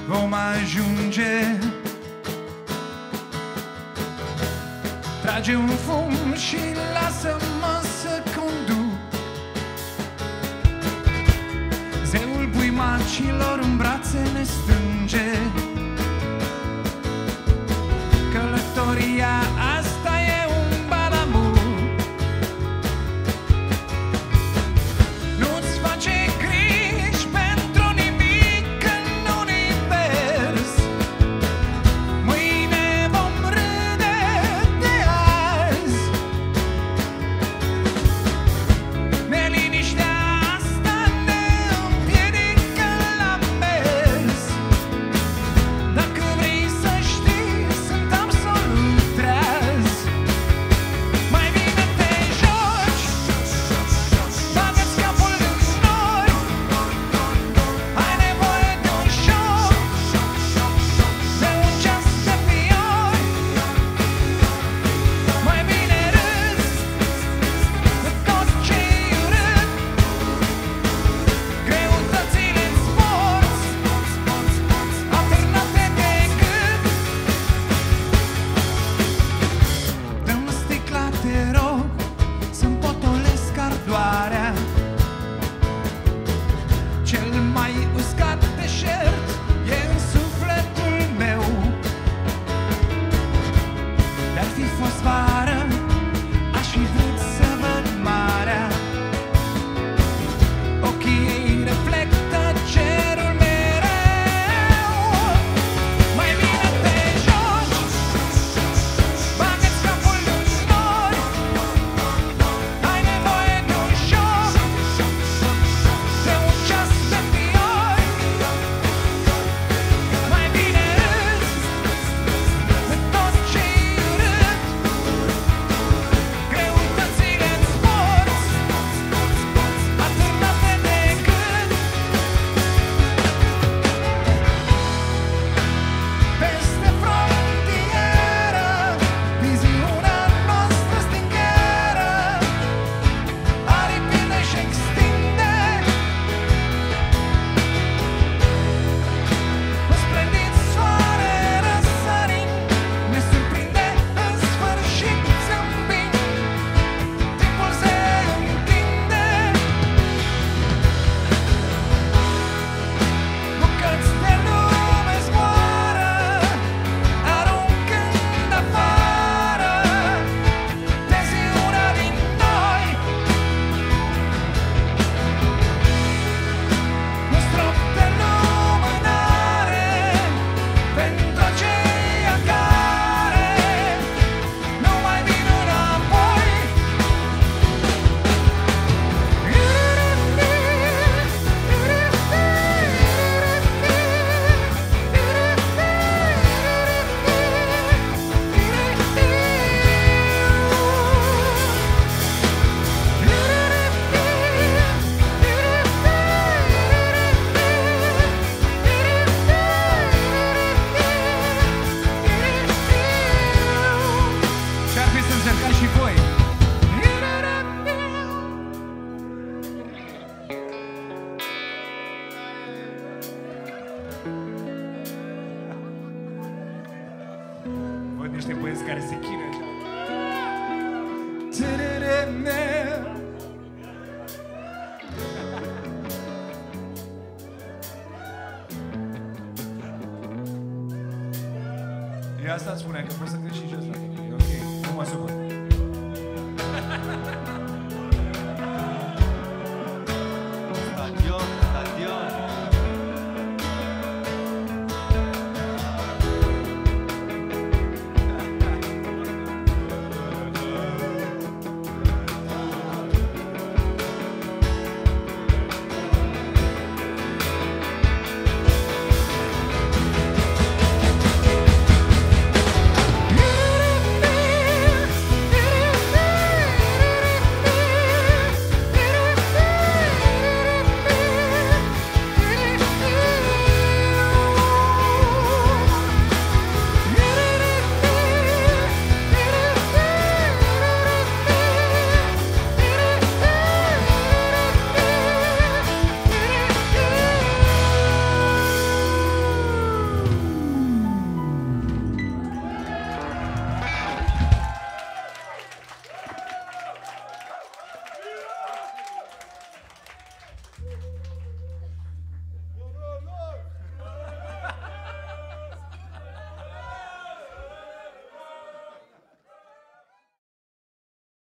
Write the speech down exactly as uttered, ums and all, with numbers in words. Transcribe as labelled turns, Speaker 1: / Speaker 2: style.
Speaker 1: vom ajunge. Trage un fum și lasă-mă să conduc. Zeul buimacilor în brațe ne strânge. Călătoria asta e un balamut. Nu-ți face griji pentru nimic în univers. Mâine vom râde de azi. Neliniștea asta ne împiedică la mers. Dacă vrei să știi, sunt absolut treaz. Mai bine te joci, bagă-ți capul în nori. Ai nevoie de un șoc, de un ceas de pioi. Mai bine râzi de tot ce-i urât. Greutățile-n sporți, alternate decât. Dă-mi sticla, te rog, să-mi potolesc ardoarea. Cel mai uscat deșert e în sufletul meu. Dar fi fost vară, aș fi vrut să văd marea. Ochii ei reflectă cerul mereu. Mai bine te joci, bagă-ți capul în nori. Ai nevoie de un șoc, de un ceas de pioi. Mai bine râzi de tot ce-i urât. Greutățile-n sporți, alternate decât. Peste frontieră, viziunea noastră stingheră. Aripile și extinde un splendid soare răsărind. Ne surprinde în sfârșit zâmbind. Timpul se întinde. Bucăți de lume zboară, aruncând afară tensiunea din noi. Un strop de lumânare pentru aceia care nu mai vin înapoi. Ce-ar fi să încercați și voi? Văd niște băieți care se chinuie așa. E asta îmi spunea, că poți să crești și jos la tine. E ok, nu mă supăr.